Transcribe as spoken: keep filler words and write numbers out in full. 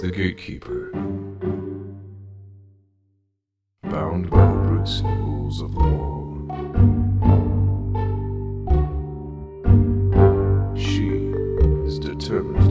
the gatekeeper, bound by the bricks and rules of the wall. She is determined